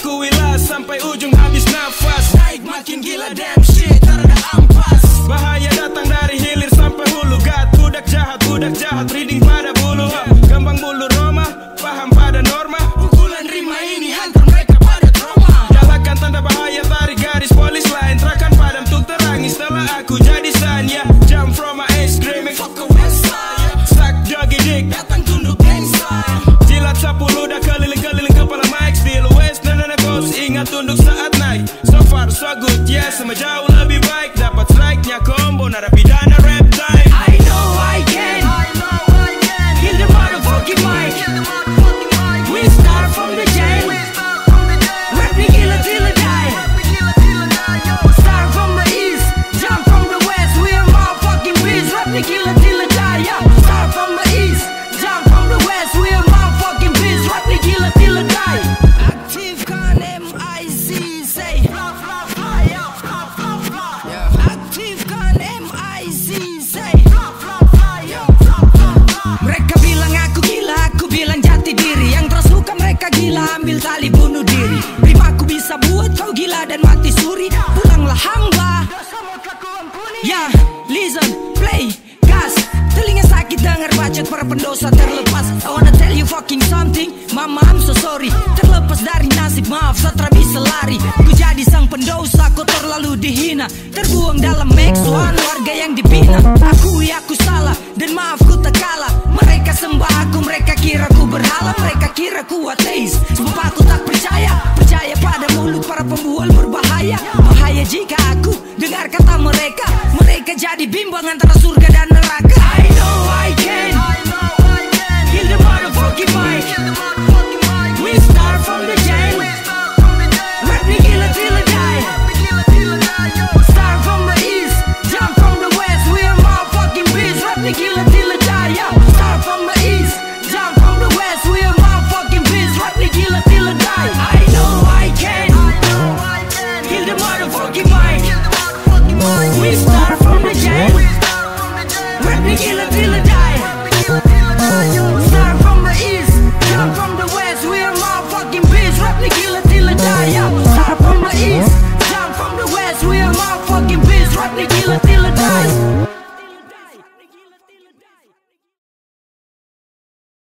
akuilah sampai ujung habis nafas. Naik makin gila, damn shit, terada ampas. Bahaya datang dari hilir sampai hulu. Gat, budak jahat, reading pada bulu. Gambang bulu Roma, paham pada norma. Pukulan rima ini hantar mereka pada trauma. Nyalakan tanda bahaya, tarik garis polis lain. Terakan padam tuk terangi setelah aku jadi sanya. Jump from my ace, screaming fuck a west side. Suck jogi dick, datang tunduk gangside. Jilat sapu ludah keliling-keliling kepala mic. Still west dan ghost, ingat tunduk saat naik. So far so good, yes, sama jauh lebih baik. Dapat strike-nya combo, narapidana rap time. I know I can kill the motherfucking mic. We start from the jam. Rap me gila till I die. Start from the east, jump from the west. We are motherfucking beasts. Rap me gila till I die. Start from the east, jump from the west. We are motherfucking beasts. Rap me gila till I die. Active kan MIC say. Active kan MIC say. Mereka bilang aku gila, aku bilang jati diri. Yang terus luka mereka gila, ambil tali bunuh diri. Rimaku bisa buat kau gila dan mati suri. Pulanglah hamba. Ya, listen, play, gas. Telinga sakit dengar bacot para pendosa terlepas. I wanna tell you fucking something, mama I'm so sorry. Terlepas dari nasib, maaf satra bisa lari. Ku jadi sang pendosa, kotor lalu dihina. Terbuang dalam X1, warga yang dibina. Akui aku salah, dan maaf ku tak kalah. Mereka sembah aku, mereka kira ku berhala. Mereka kira ku ateis, sebab aku tak percaya. Percaya pada mulut para pembual berbahaya. Bahaya jika aku dengar kata mereka. Mereka jadi bimbang antara surga dan neraka. I know I can kill the motherfucking mic. We start from the jam. Rap me gila till I die. Start from the east, jump from the west. We are motherfucking beasts. Rap me gila till I die. Start from the east, jump from the west. We are motherfucking beasts. Rap me gila till I die. I know I can kill the motherfucking mic. We start from the jam. Rap me gila till I die. Start from the east, jump from the west. We are motherfucking beasts. Rap me gila till I die. Start from the east, jump from the west. We are motherfucking beasts. Rap me gila till I die.